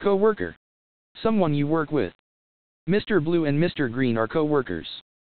Coworker. Someone you work with. Mr. Blue and Mr. Green are co-workers.